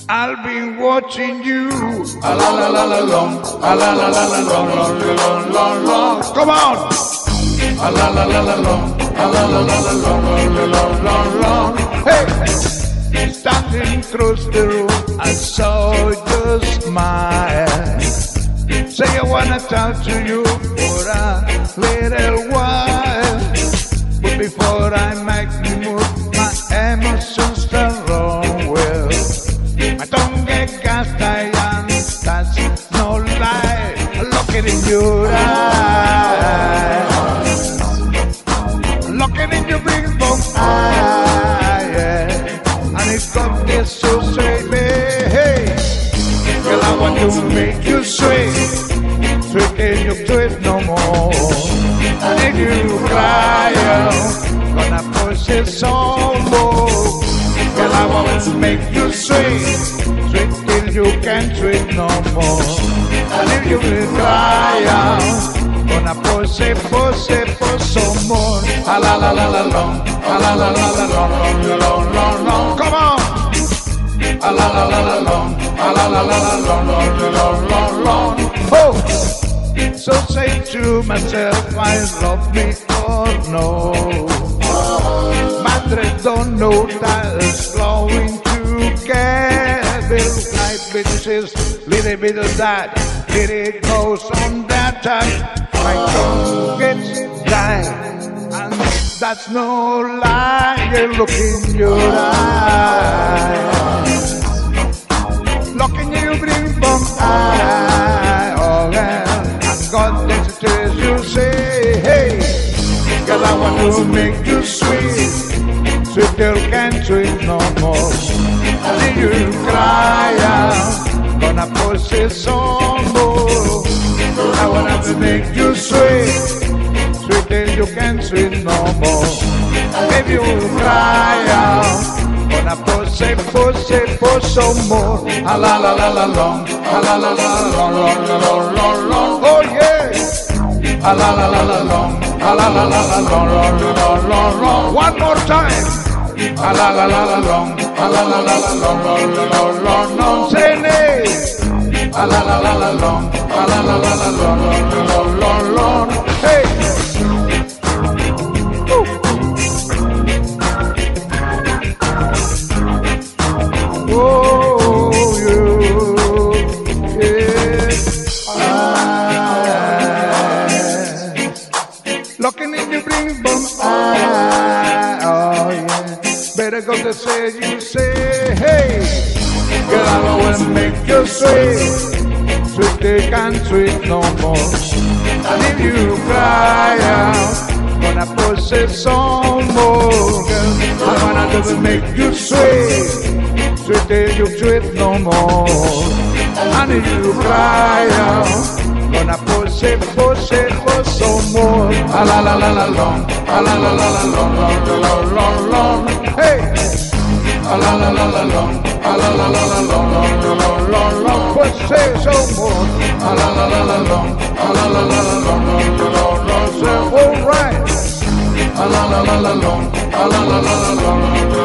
I'll be watching you. A la la la la long, a la la la la long, long, long, long, long. Come on. A la la la la long, a la la la la long, long, long, long, long. Hey, standing across the room, I saw your smile. Say I wanna talk to you for a little while, but before I make the move, my emotions start wrong. Well, I don't get gas, Diane, that's no lie. Looking in your eyes, looking in your big bone eye, yeah. And it's got this so sweet, hey, girl, I want to make you sweet. Sweet and you do it no more. And if you cry out, gonna push it some more. Girl, I want to make you sweet. Sweet till you can't sweet no more. And if you will cry out, gonna push it some more. A la la la la long, a la la la la long, long, long, long, long. Come on. A la la la la long, a la la la la long, long, long, long, long. Oh. So say to myself, I love me or no. Madre don't know that it's flowing together. Like bitches, little bit of that, little goes on that time. My tongue gets dry, and that's no lie. You look in your eyes, look in your green bum eye, oh yeah. God that's it you say, hey, girl, I want to make you sweet. Sweet girl can't sweet no more. And if you cry out, gonna push it some more. I want to make you sweet. Sweet girl you can't sweet no more. And if you cry out, gonna push some more. A la la la la long, a la la la la long, long, long, long. Oh yeah. A la la la la long, a la la la la long, long, long, long, long. One more time. A la la la la long, a la la la la long, long, long, long, long. Say nay. A la la la la long, a la la la la long, long, long, long, long. Hey. Oh, yeah. Looking in your bling bum eye, oh yeah. Better go to say you say, hey, girl, I will make you sweet. Sweet they can't sweet no more. And if you cry out, gonna push it some more, girl. I wanna just make you sweet. Sweet till you sweet no more. And if you cry out, gonna push it some more. A la la la la long, a la la la la long, long, long, long, long. Hey, a la la la la long, a la la la la long, long, long, long, long. Push it some more. A la la la la long, a la la la la long, long, long, long. All right. A la la la la long, a la la la la long, long.